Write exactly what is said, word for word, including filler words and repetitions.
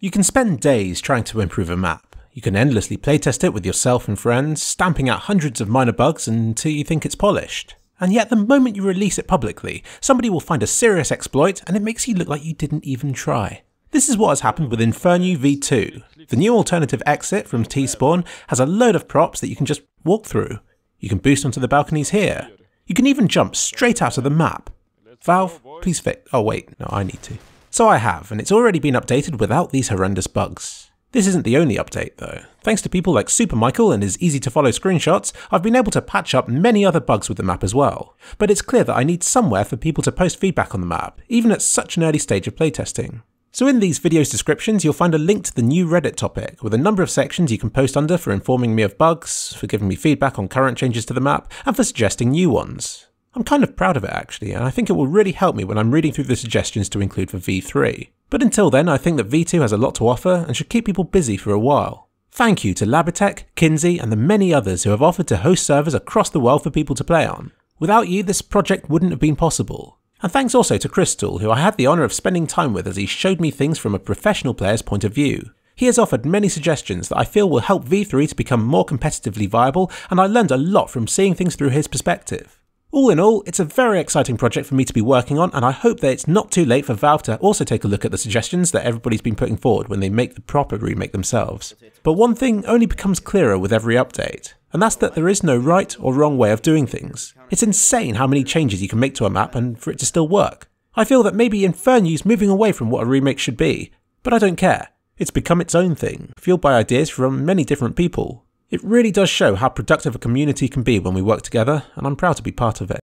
You can spend days trying to improve a map. You can endlessly playtest it with yourself and friends, stamping out hundreds of minor bugs until you think it's polished. And yet the moment you release it publicly, somebody will find a serious exploit and it makes you look like you didn't even try. This is what has happened with Infernu V two. The new alternative exit from T-Spawn has a load of props that you can just walk through. You can boost onto the balconies here. You can even jump straight out of the map. Valve, please fix- oh wait, no, I need to. So I have, and it's already been updated without these horrendous bugs. This isn't the only update though. Thanks to people like Super Michael and his easy to follow screenshots, I've been able to patch up many other bugs with the map as well. But it's clear that I need somewhere for people to post feedback on the map, even at such an early stage of playtesting. So in these videos' descriptions you'll find a link to the new Reddit topic, with a number of sections you can post under for informing me of bugs, for giving me feedback on current changes to the map, and for suggesting new ones. I'm kind of proud of it actually, and I think it will really help me when I'm reading through the suggestions to include for V three. But until then, I think that V two has a lot to offer and should keep people busy for a while. Thank you to Labitech, Kinsey, and the many others who have offered to host servers across the world for people to play on. Without you, this project wouldn't have been possible. And thanks also to Crystal, who I had the honour of spending time with as he showed me things from a professional player's point of view. He has offered many suggestions that I feel will help V three to become more competitively viable, and I learned a lot from seeing things through his perspective. All in all, it's a very exciting project for me to be working on, and I hope that it's not too late for Valve to also take a look at the suggestions that everybody's been putting forward when they make the proper remake themselves. But one thing only becomes clearer with every update, and that's that there is no right or wrong way of doing things. It's insane how many changes you can make to a map and for it to still work. I feel that maybe Infernu's moving away from what a remake should be, but I don't care. It's become its own thing, fueled by ideas from many different people. It really does show how productive a community can be when we work together, and I'm proud to be part of it.